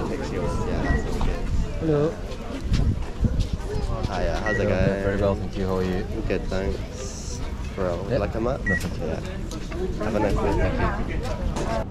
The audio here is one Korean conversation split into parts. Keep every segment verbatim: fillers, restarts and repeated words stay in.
pictures. Yeah, that's all good. Hello. Hiya, how's it Hello. going? Very well, thank you. How are you? Good, thanks. Bro, would you Yep. like a mat? No, thank you. Yeah. Have a nice day, thank you.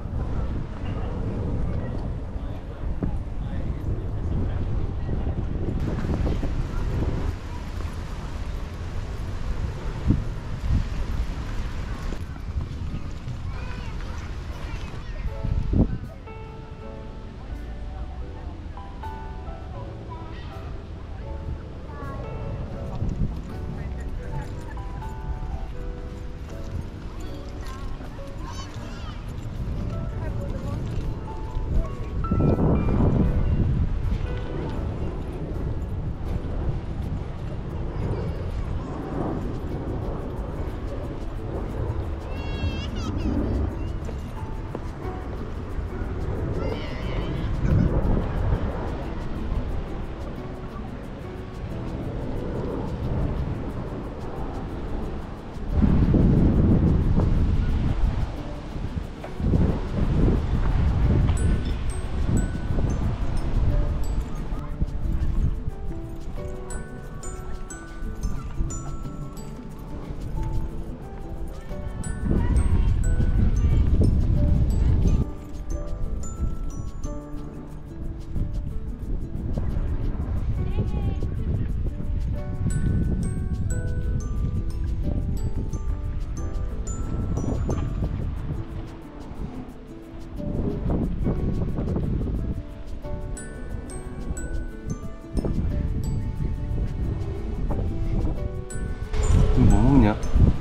이거 뭐 먹냐?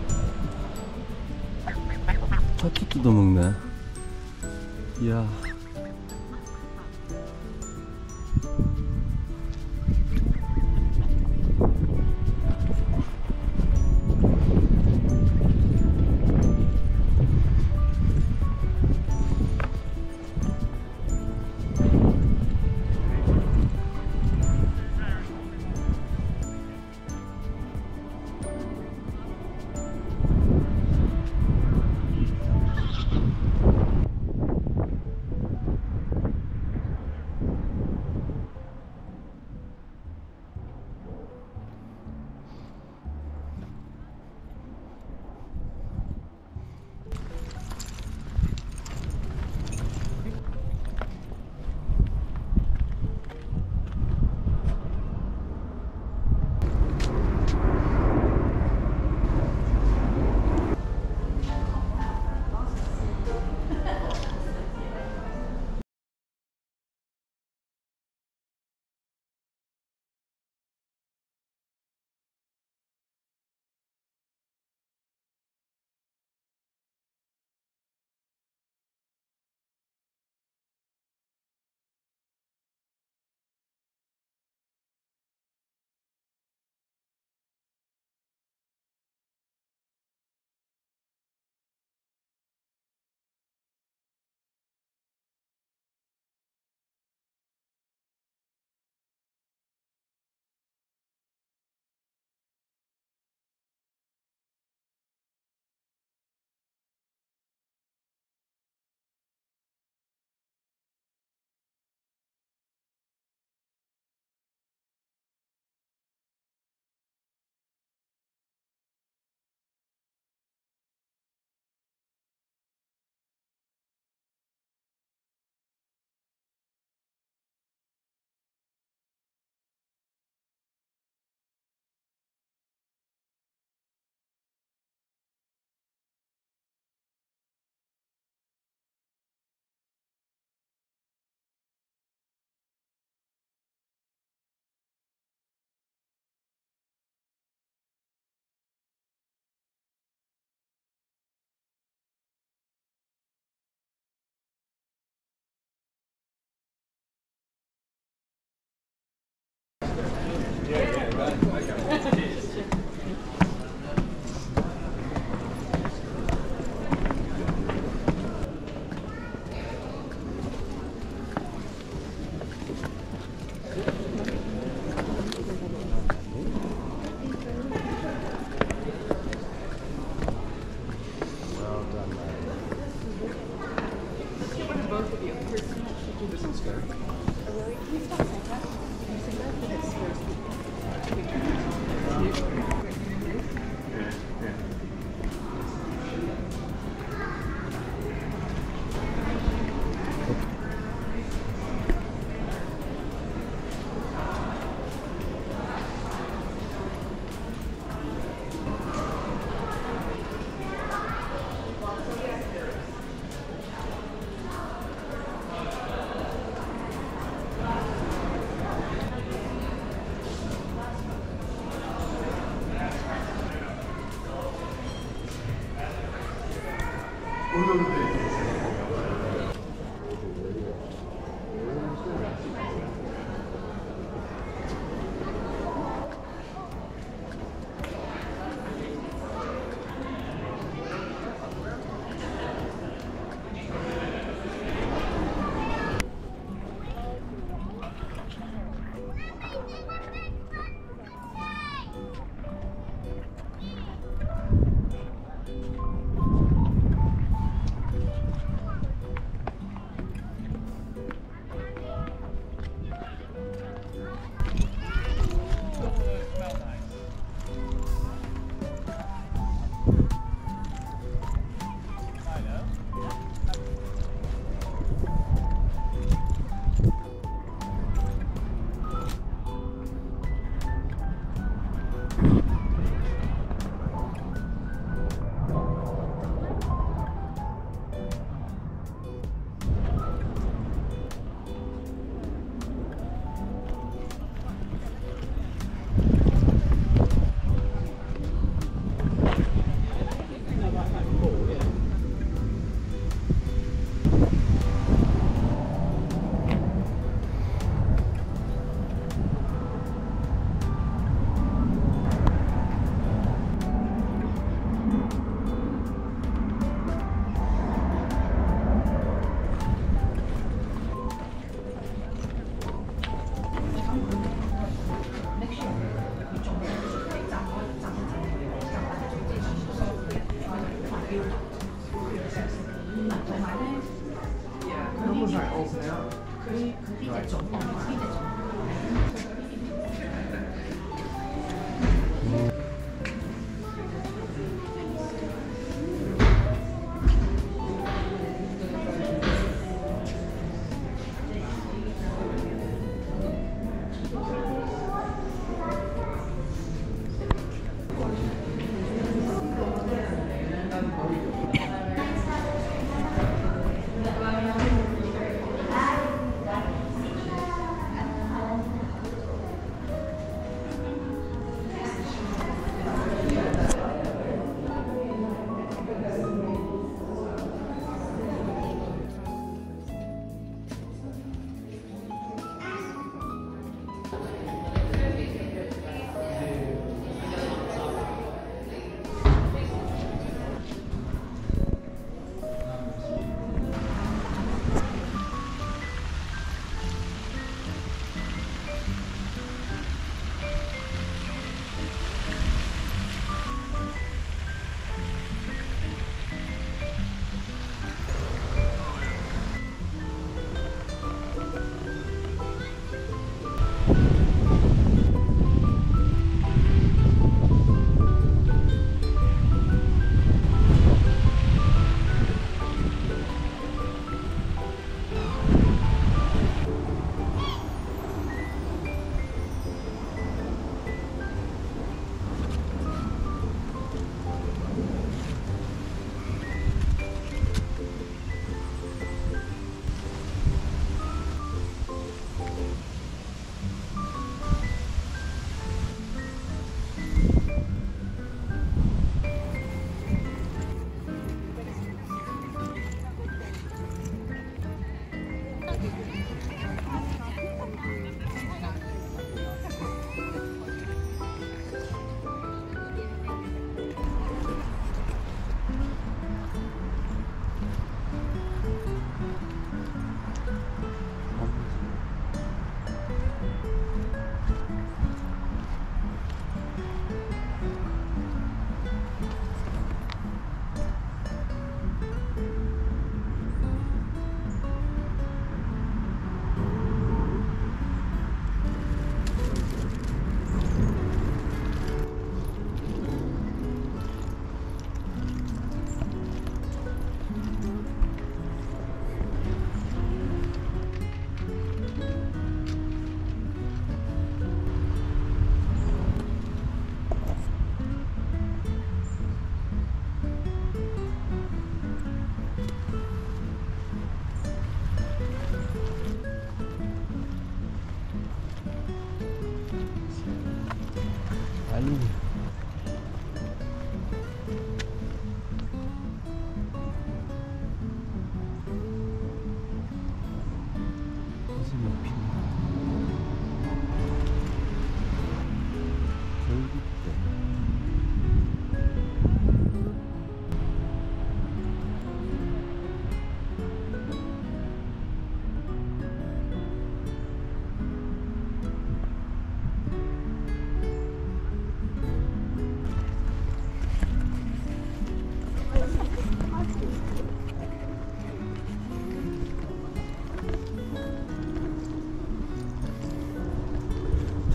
파투 뜯어 먹네. 이야.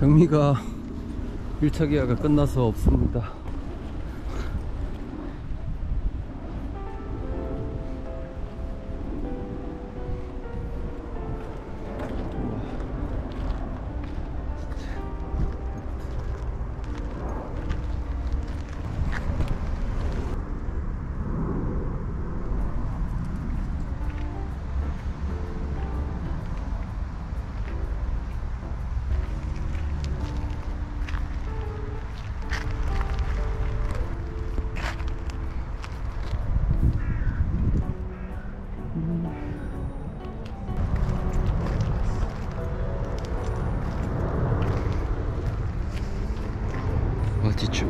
경미가 일 차 계약가 끝나서 없습니다. 와지축.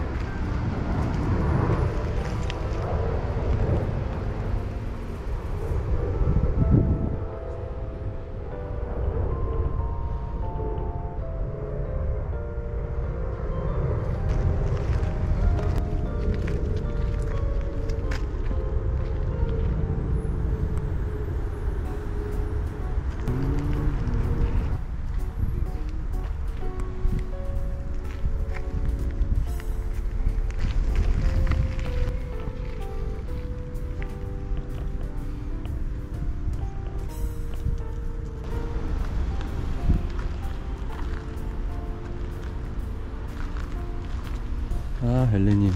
아, 헬레님.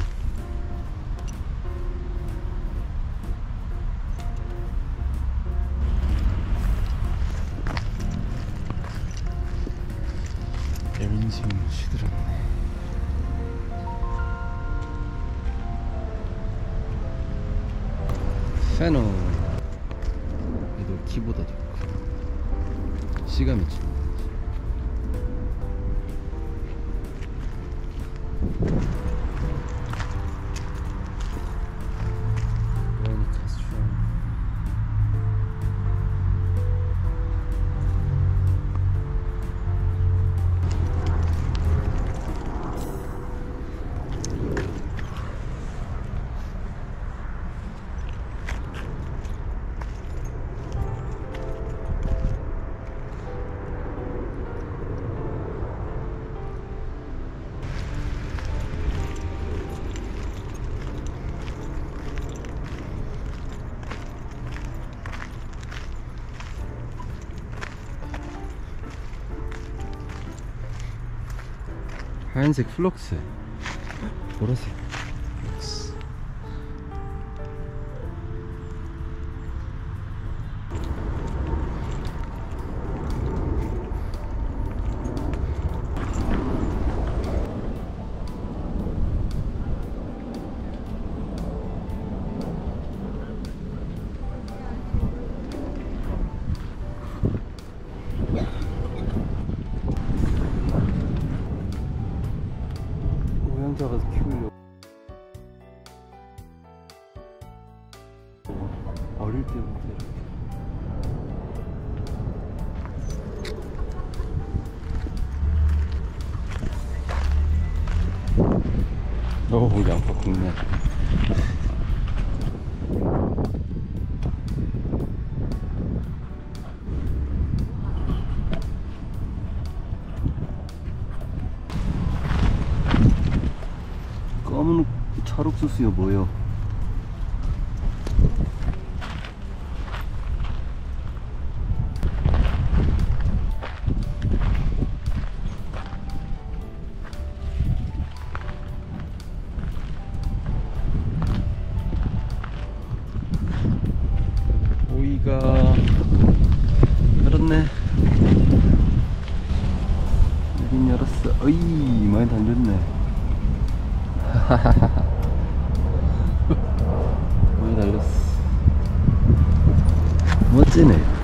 인생 시들었네. 페노. 얘도 키보다 좋고 시감이 좋아. 하얀색 플럭스, 보라색 플럭스. 혼자 가서 키우려고. 어릴 때부터 이렇게. 오, 양파 국내. 검은 찰옥수수요 뭐요? 오이가 열었네. 여긴 열었어. 어이, 많이 달렸네. 많이 달렸어. 멋지네.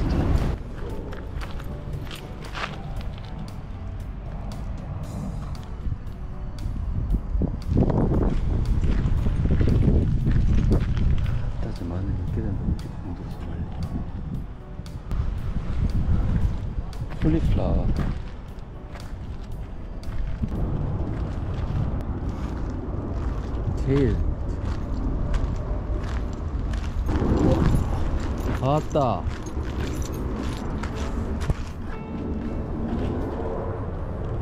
따지 마늘 몇 개 된다. 우리 공도지 말래. 폴리플라워. 제일 다 왔다.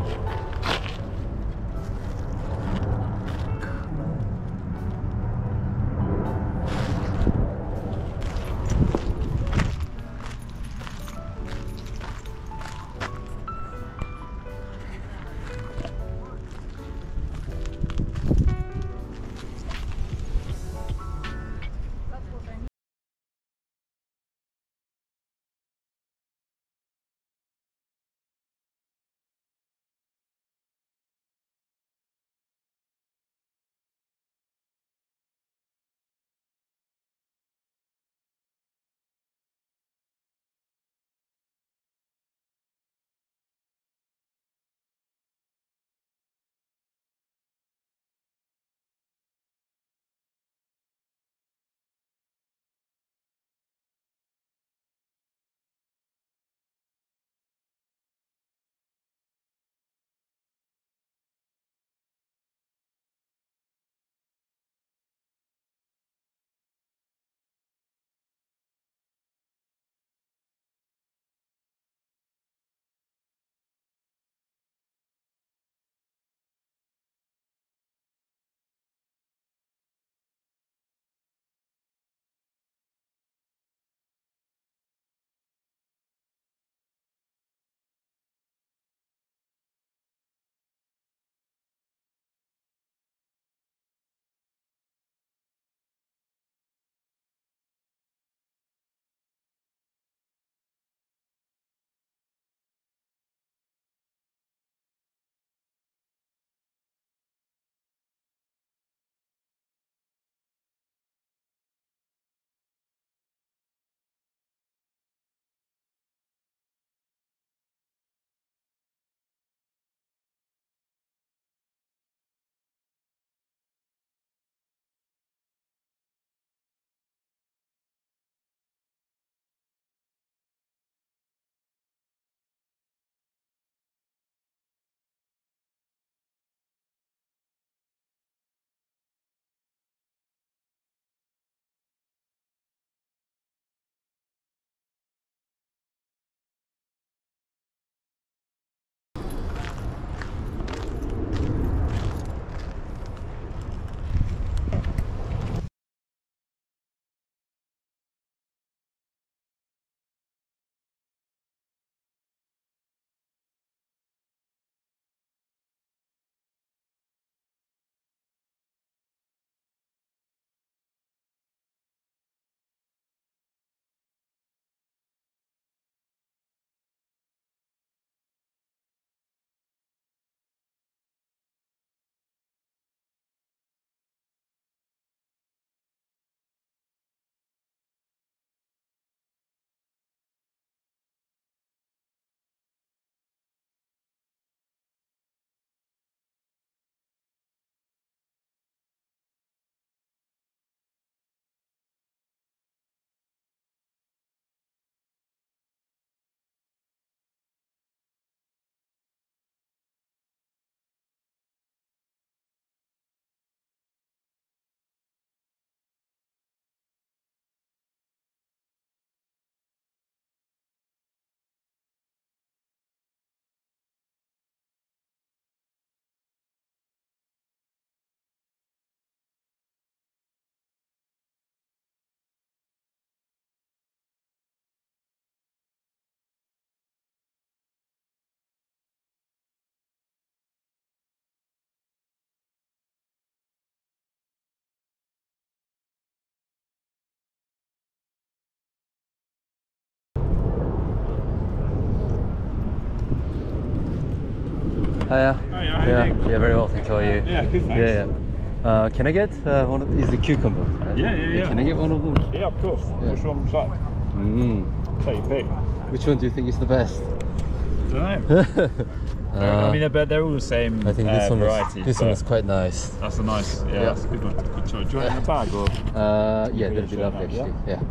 Hiya. Hiya, how you Yeah, doing? yeah, very well. Thank you. How are you? Yeah, good, thanks. Yeah, yeah. Uh, can I get uh, one of? Is the cucumber? Right? Yeah, yeah, yeah. Can I get one of them? Yeah, of course. Yeah. Which one's that? Mm. Take your pick. Which one do you think is the best? I don't know. uh, I mean, they're, they're all the same I think this uh, one variety. is this one is quite nice. That's a nice, yeah, Yeah. that's a good one. Good choice. Do you want it in a bag or? Uh, yeah, Really that'd be share lovely that, yeah? actually. Yeah.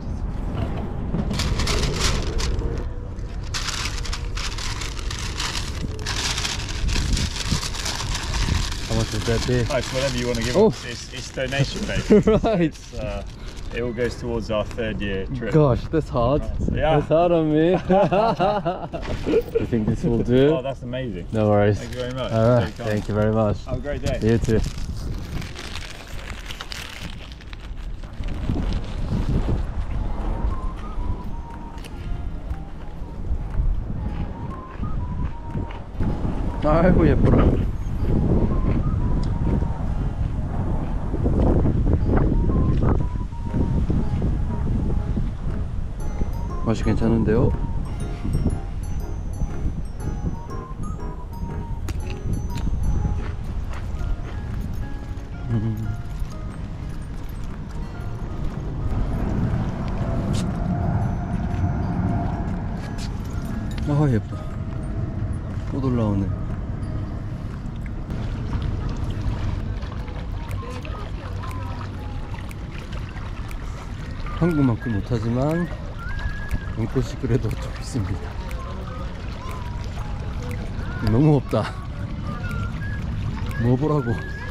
How much would that be? Oh, it's whatever you want to give Oh. us. It's, it's donation based. Right. It's, uh, it all goes towards our third year trip. Gosh, that's hard. Yeah. That's hard on me. You think this will do? Oh, that's amazing. No worries. Thank you very much. All right. Very kind. Thank you very much. Have a great day. You too. 아이고 예뻐라. 맛이 괜찮은데요? 음. 아 예뻐. 또 올라오네. 한국만큼 못하지만 연꽃이 그래도 좀 있습니다. 너무 없다. 뭐 보라고.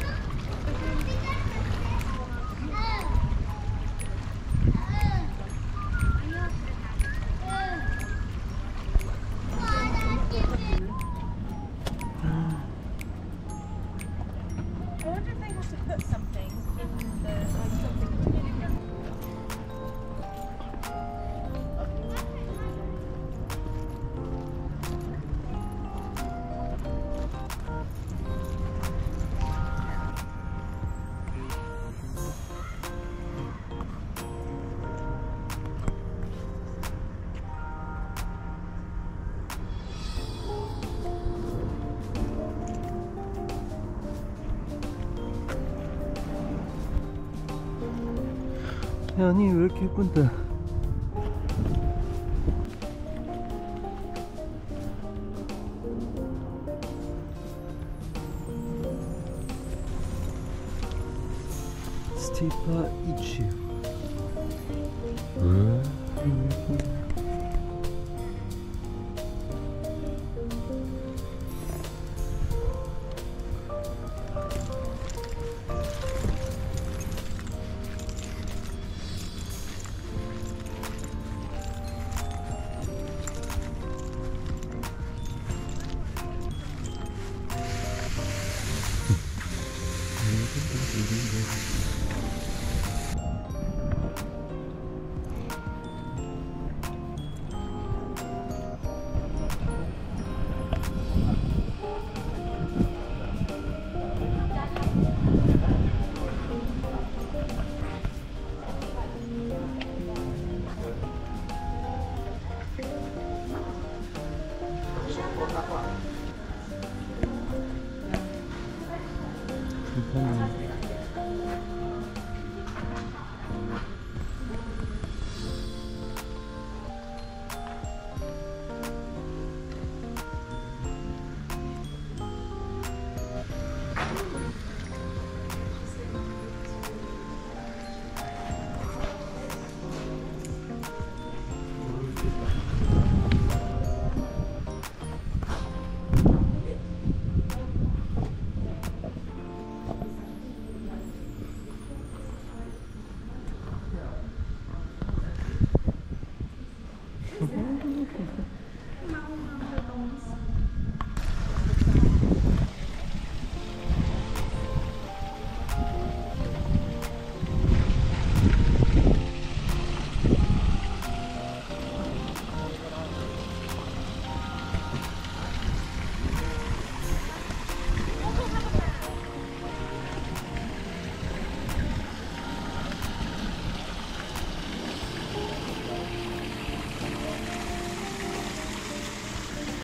I wonder if they want to put something in the like something. 아니 왜 이렇게 예쁜데? 스티파 이치.